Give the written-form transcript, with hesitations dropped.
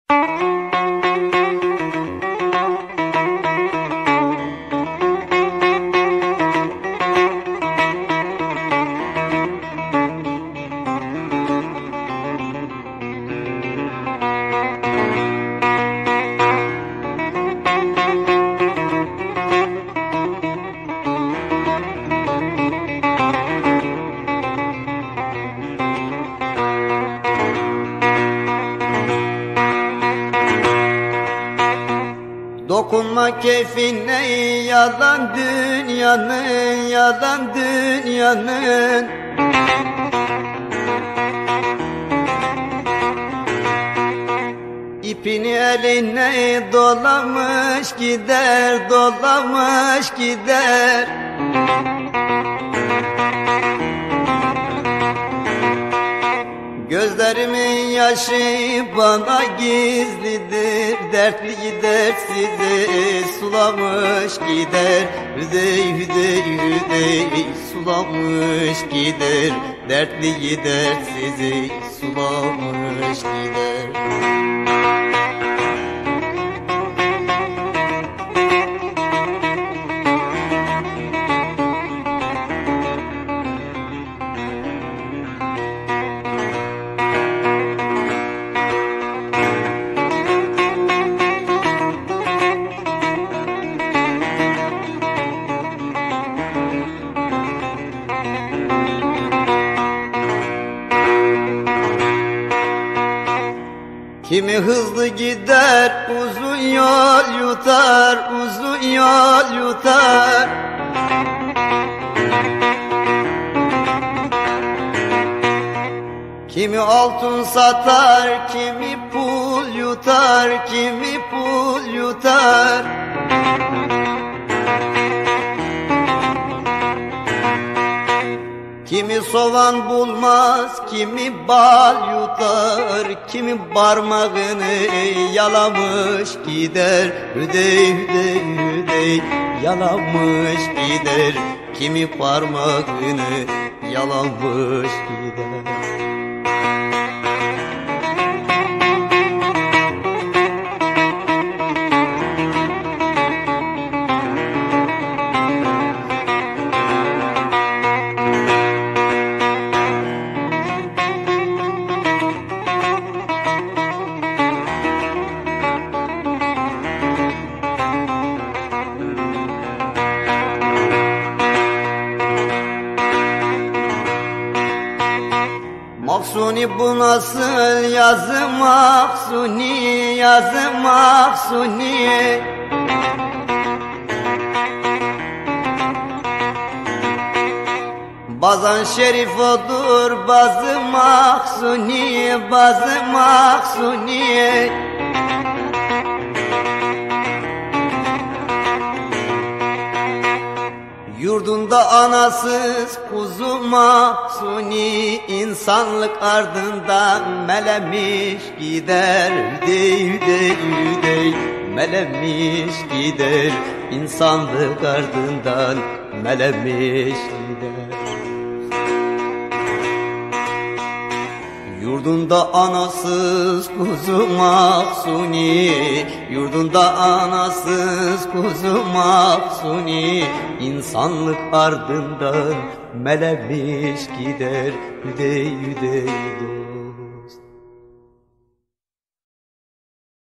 Dokunma keyfine yalan dünyanın, yalan dünyanın. İpini eline dolamış gider, dolamış gider. Gözlerimin yaşı bana gizlidir, dertli dertsizi sulamış gider. Hüdey hüdey hüdey sulamış gider, dertli dertsizi sulamış gider. Kimi hızlı gider, uzun yol yutar, uzun yol yutar. Kimi altın satar, kimi pul yutar, kimi pul yutar. Kimi soğan bulmaz, kimi bal yutar, kimi parmağını yalamış gider. Hüdey hüdey hüdey yalamış gider, kimi parmağını yalamış gider. Mahsuni bu nasıl yazı, Mahsuni yazı, Mahsuni. Bazan şerif odur, bazı Mahsuni, bazı Mahsuni. Yurdunda anasız kuzu Mahsuni, insanlık ardından melemiş gider. Hüdey hüdey hüdey melemiş gider, insanlık ardından melemiş gider. Yurdunda anasız kuzu Mahsuni, yurdunda anasız kuzu Mahsuni, insanlık ardından melemiş gider. Hüdey hüdey hüdey.